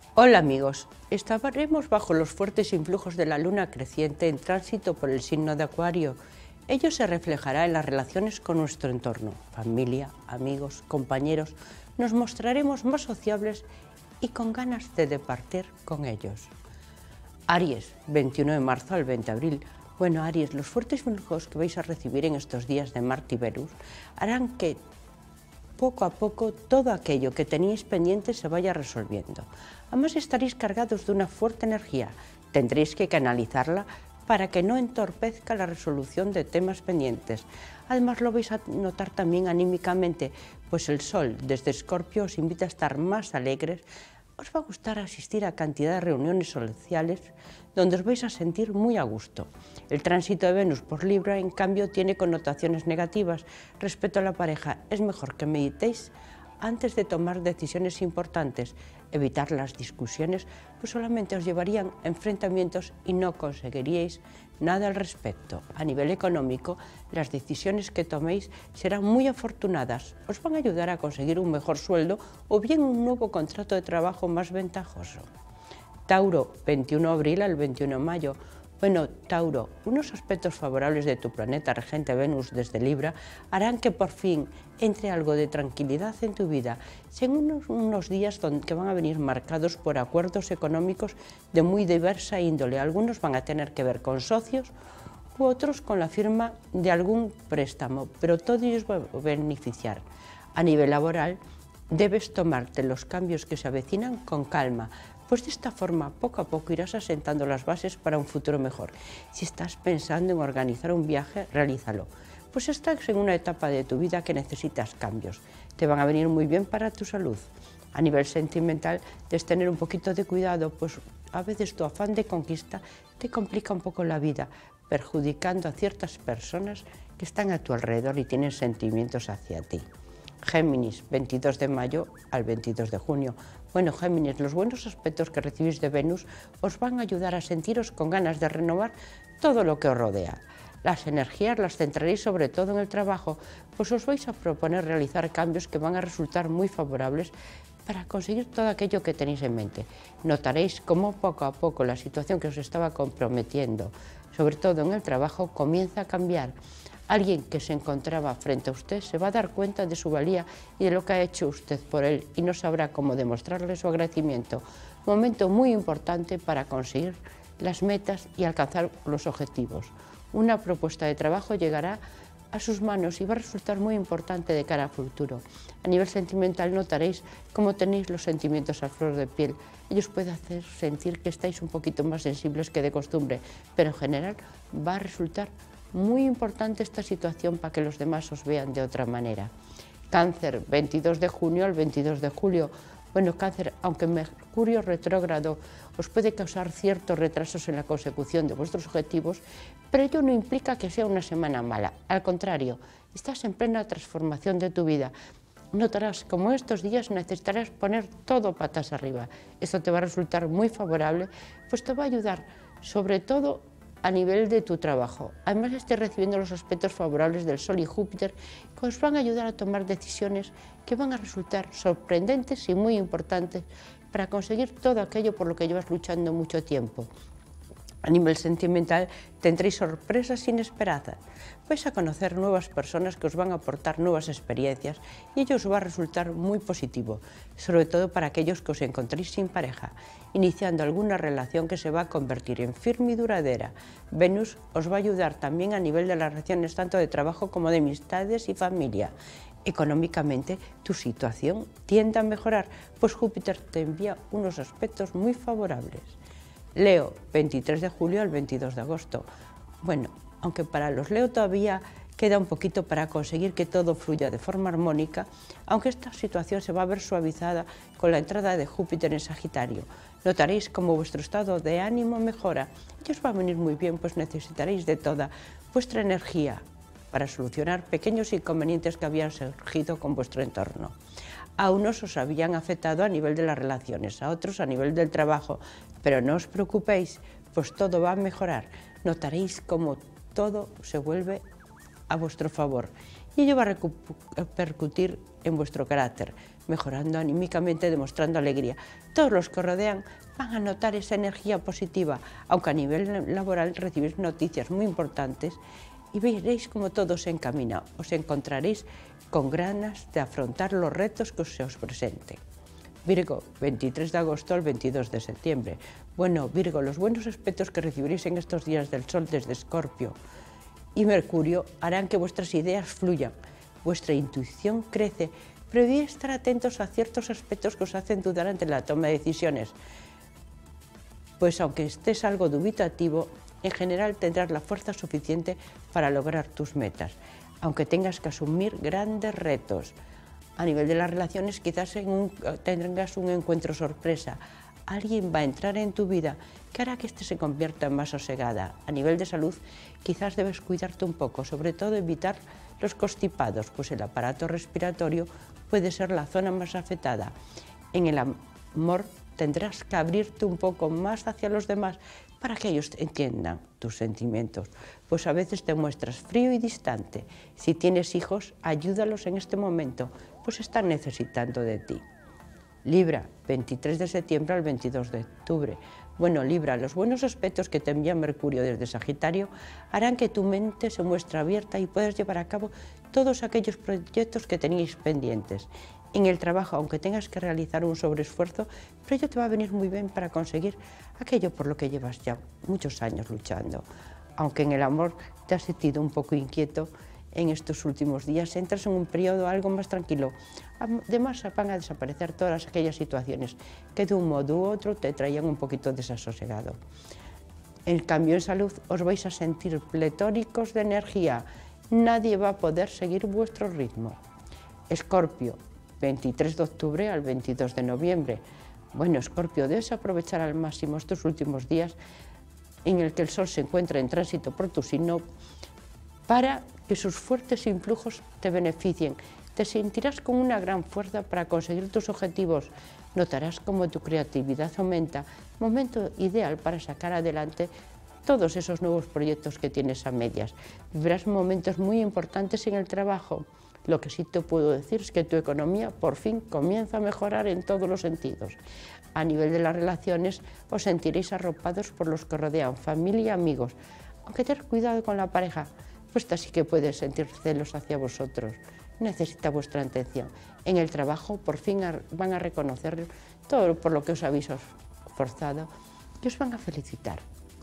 Hola amigos, estaremos bajo los fuertes influjos de la luna creciente en tránsito por el signo de Acuario. Ello se reflejará en las relaciones con nuestro entorno, familia, amigos, compañeros. Nos mostraremos más sociables y con ganas de departir con ellos. Aries, 21 de marzo al 20 de abril. Bueno, Aries, los fuertes influjos que vais a recibir en estos días de Marte y Venus harán que poco a poco todo aquello que teníais pendiente se vaya resolviendo. Además estaréis cargados de una fuerte energía, tendréis que canalizarla para que no entorpezca la resolución de temas pendientes. Además lo vais a notar también anímicamente, pues el Sol desde Escorpio os invita a estar más alegres. Os va a gustar asistir a cantidad de reuniones sociales donde os vais a sentir muy a gusto. El tránsito de Venus por Libra, en cambio, tiene connotaciones negativas respecto a la pareja. Es mejor que meditéis antes de tomar decisiones importantes. Evitar las discusiones, pues solamente os llevarían a enfrentamientos y no conseguiríais nada al respecto. A nivel económico, las decisiones que toméis serán muy afortunadas. Os van a ayudar a conseguir un mejor sueldo o bien un nuevo contrato de trabajo más ventajoso. Tauro, 21 de abril al 21 de mayo. Bueno, Tauro, unos aspectos favorables de tu planeta regente Venus desde Libra harán que por fin entre algo de tranquilidad en tu vida. Son unos días que van a venir marcados por acuerdos económicos de muy diversa índole. Algunos van a tener que ver con socios u otros con la firma de algún préstamo, pero todo ello os va a beneficiar. A nivel laboral, debes tomarte los cambios que se avecinan con calma, pues de esta forma, poco a poco, irás asentando las bases para un futuro mejor. Si estás pensando en organizar un viaje, realízalo. Pues estás en una etapa de tu vida que necesitas cambios. Te van a venir muy bien para tu salud. A nivel sentimental, debes tener un poquito de cuidado, pues a veces tu afán de conquista te complica un poco la vida, perjudicando a ciertas personas que están a tu alrededor y tienen sentimientos hacia ti. Géminis, 22 de mayo al 22 de junio. Bueno, Géminis, los buenos aspectos que recibís de Venus os van a ayudar a sentiros con ganas de renovar todo lo que os rodea. Las energías las centraréis sobre todo en el trabajo, pues os vais a proponer realizar cambios que van a resultar muy favorables para conseguir todo aquello que tenéis en mente. Notaréis cómo poco a poco la situación que os estaba comprometiendo, sobre todo en el trabajo, comienza a cambiar. Alguien que se encontraba frente a usted se va a dar cuenta de su valía y de lo que ha hecho usted por él y no sabrá cómo demostrarle su agradecimiento. Momento muy importante para conseguir las metas y alcanzar los objetivos. Una propuesta de trabajo llegará a sus manos y va a resultar muy importante de cara al futuro. A nivel sentimental notaréis cómo tenéis los sentimientos a flor de piel. Ellos pueden hacer sentir que estáis un poquito más sensibles que de costumbre, pero en general va a resultar muy importante esta situación para que los demás os vean de otra manera. Cáncer, 22 de junio al 22 de julio. Bueno, Cáncer, aunque Mercurio retrógrado os puede causar ciertos retrasos en la consecución de vuestros objetivos, pero ello no implica que sea una semana mala. Al contrario, estás en plena transformación de tu vida. Notarás como estos días necesitarás poner todo patas arriba. Esto te va a resultar muy favorable, pues te va a ayudar sobre todo a nivel de tu trabajo. Además estés recibiendo los aspectos favorables del Sol y Júpiter que os van a ayudar a tomar decisiones que van a resultar sorprendentes y muy importantes para conseguir todo aquello por lo que llevas luchando mucho tiempo. A nivel sentimental tendréis sorpresas inesperadas. Vais a conocer nuevas personas que os van a aportar nuevas experiencias y ello os va a resultar muy positivo, sobre todo para aquellos que os encontréis sin pareja, iniciando alguna relación que se va a convertir en firme y duradera. Venus os va a ayudar también a nivel de las relaciones tanto de trabajo como de amistades y familia. Económicamente, tu situación tiende a mejorar, pues Júpiter te envía unos aspectos muy favorables. Leo, 23 de julio al 22 de agosto. Bueno, aunque para los Leo todavía queda un poquito para conseguir que todo fluya de forma armónica, aunque esta situación se va a ver suavizada con la entrada de Júpiter en Sagitario. Notaréis cómo vuestro estado de ánimo mejora y os va a venir muy bien, pues necesitaréis de toda vuestra energía para solucionar pequeños inconvenientes que habían surgido con vuestro entorno. A unos os habían afectado a nivel de las relaciones, a otros a nivel del trabajo, pero no os preocupéis, pues todo va a mejorar. Notaréis cómo todo se vuelve a vuestro favor y ello va a repercutir en vuestro carácter, mejorando anímicamente, demostrando alegría. Todos los que os rodean van a notar esa energía positiva, aunque a nivel laboral recibís noticias muy importantes y veréis cómo todo se encamina. Os encontraréis con ganas de afrontar los retos que se os presenten. Virgo, 23 de agosto al 22 de septiembre. Bueno, Virgo, los buenos aspectos que recibiréis en estos días del Sol desde Escorpio y Mercurio harán que vuestras ideas fluyan, vuestra intuición crece, pero debéis estar atentos a ciertos aspectos que os hacen dudar ante la toma de decisiones, pues aunque estés algo dubitativo, en general tendrás la fuerza suficiente para lograr tus metas, aunque tengas que asumir grandes retos. A nivel de las relaciones quizás tengas un encuentro sorpresa. Alguien va a entrar en tu vida que hará que éste se convierta en más sosegada. A nivel de salud quizás debes cuidarte un poco, sobre todo evitar los constipados, pues el aparato respiratorio puede ser la zona más afectada. En el amor tendrás que abrirte un poco más hacia los demás para que ellos entiendan tus sentimientos, pues a veces te muestras frío y distante. Si tienes hijos, ayúdalos en este momento, pues están necesitando de ti. Libra, 23 de septiembre al 22 de octubre. Bueno, Libra, los buenos aspectos que te envía Mercurio desde Sagitario harán que tu mente se muestre abierta y puedas llevar a cabo todos aquellos proyectos que teníais pendientes. En el trabajo, aunque tengas que realizar un sobreesfuerzo, pero ello te va a venir muy bien para conseguir aquello por lo que llevas ya muchos años luchando. Aunque en el amor te has sentido un poco inquieto en estos últimos días, entras en un periodo algo más tranquilo. Además, van a desaparecer todas aquellas situaciones que de un modo u otro te traían un poquito desasosegado. En cambio, en salud os vais a sentir pletóricos de energía. Nadie va a poder seguir vuestro ritmo. Escorpio, 23 de octubre al 22 de noviembre. Bueno, Escorpio, debes aprovechar al máximo estos últimos días en el que el Sol se encuentra en tránsito por tu signo para que sus fuertes influjos te beneficien. Te sentirás con una gran fuerza para conseguir tus objetivos. Notarás cómo tu creatividad aumenta. Momento ideal para sacar adelante todos esos nuevos proyectos que tienes a medias. Vivirás momentos muy importantes en el trabajo. Lo que sí te puedo decir es que tu economía por fin comienza a mejorar en todos los sentidos. A nivel de las relaciones os sentiréis arropados por los que rodean, familia y amigos. Aunque tener cuidado con la pareja, pues esta sí que puede sentir celos hacia vosotros. Necesita vuestra atención. En el trabajo por fin van a reconocer todo por lo que os habéis esforzado y os van a felicitar.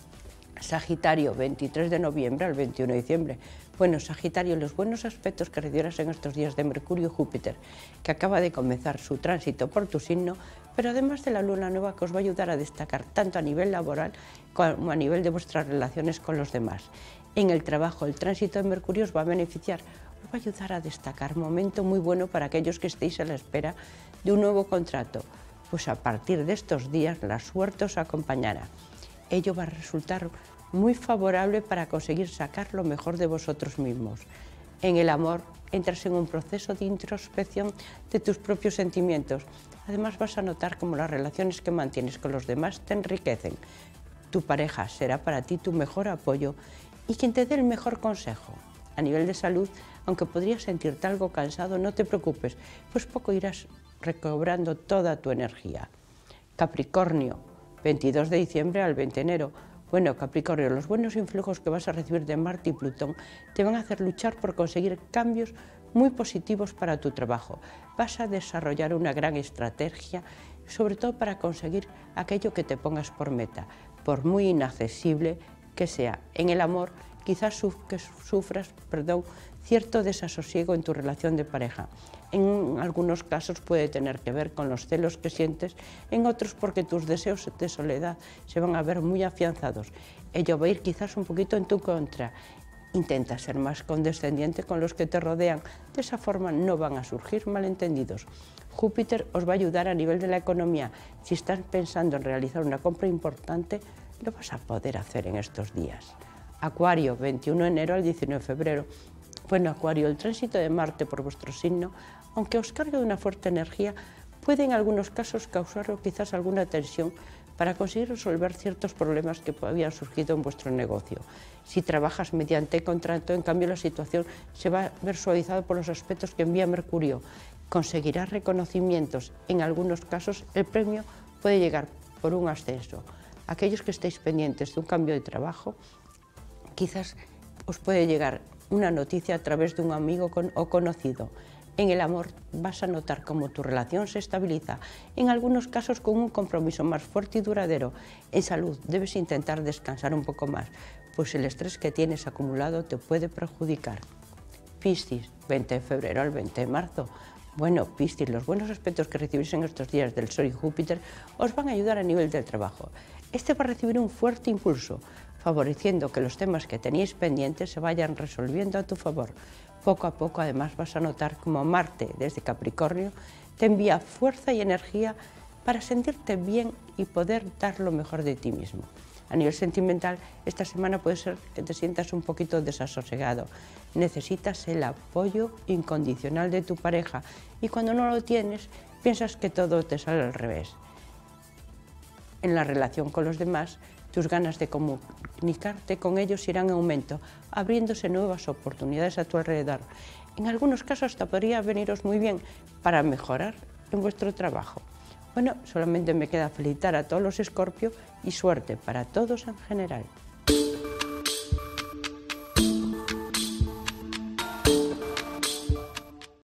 Sagitario, 23 de noviembre al 21 de diciembre. Bueno, Sagitario, los buenos aspectos que recibirás en estos días de Mercurio y Júpiter, que acaba de comenzar su tránsito por tu signo, pero además de la luna nueva que os va a ayudar a destacar tanto a nivel laboral como a nivel de vuestras relaciones con los demás. En el trabajo, el tránsito de Mercurio os va a beneficiar, os va a ayudar a destacar, momento muy bueno para aquellos que estéis a la espera de un nuevo contrato, pues a partir de estos días la suerte os acompañará. Ello va a resultar muy favorable para conseguir sacar lo mejor de vosotros mismos. En el amor entras en un proceso de introspección de tus propios sentimientos. Además vas a notar cómo las relaciones que mantienes con los demás te enriquecen. Tu pareja será para ti tu mejor apoyo y quien te dé el mejor consejo. A nivel de salud, aunque podrías sentirte algo cansado, no te preocupes, pues poco irás recobrando toda tu energía. Capricornio, 22 de diciembre al 20 de enero. Bueno, Capricornio, los buenos influjos que vas a recibir de Marte y Plutón te van a hacer luchar por conseguir cambios muy positivos para tu trabajo. Vas a desarrollar una gran estrategia, sobre todo para conseguir aquello que te pongas por meta, por muy inaccesible que sea. En el amor, quizás sufras cierto desasosiego en tu relación de pareja. En algunos casos puede tener que ver con los celos que sientes, en otros porque tus deseos de soledad se van a ver muy afianzados. Ello va a ir quizás un poquito en tu contra. Intenta ser más condescendiente con los que te rodean, de esa forma no van a surgir malentendidos. Júpiter os va a ayudar a nivel de la economía. Si estás pensando en realizar una compra importante, lo vas a poder hacer en estos días. Acuario, 21 de enero al 19 de febrero. Bueno, Acuario, el tránsito de Marte por vuestro signo, aunque os cargue de una fuerte energía, puede en algunos casos causar quizás alguna tensión para conseguir resolver ciertos problemas que habían surgido en vuestro negocio. Si trabajas mediante contrato, en cambio la situación se va a ver suavizada por los aspectos que envía Mercurio. Conseguirás reconocimientos, en algunos casos el premio puede llegar por un ascenso. Aquellos que estéis pendientes de un cambio de trabajo, quizás os puede llegar una noticia a través de un amigo o conocido. En el amor vas a notar cómo tu relación se estabiliza, en algunos casos con un compromiso más fuerte y duradero. En salud debes intentar descansar un poco más, pues el estrés que tienes acumulado te puede perjudicar. Piscis, 20 de febrero al 20 de marzo. Bueno, Piscis, los buenos aspectos que recibís en estos días del Sol y Júpiter os van a ayudar a nivel del trabajo. Este va a recibir un fuerte impulso, favoreciendo que los temas que teníais pendientes se vayan resolviendo a tu favor. Poco a poco, además, vas a notar como Marte, desde Capricornio, te envía fuerza y energía para sentirte bien y poder dar lo mejor de ti mismo. A nivel sentimental, esta semana puede ser que te sientas un poquito desasosegado. Necesitas el apoyo incondicional de tu pareja y cuando no lo tienes, piensas que todo te sale al revés. En la relación con los demás, tus ganas de comunicarte con ellos irán en aumento, abriéndose nuevas oportunidades a tu alrededor. En algunos casos hasta podría veniros muy bien para mejorar en vuestro trabajo. Bueno, solamente me queda felicitar a todos los Escorpio y suerte para todos en general.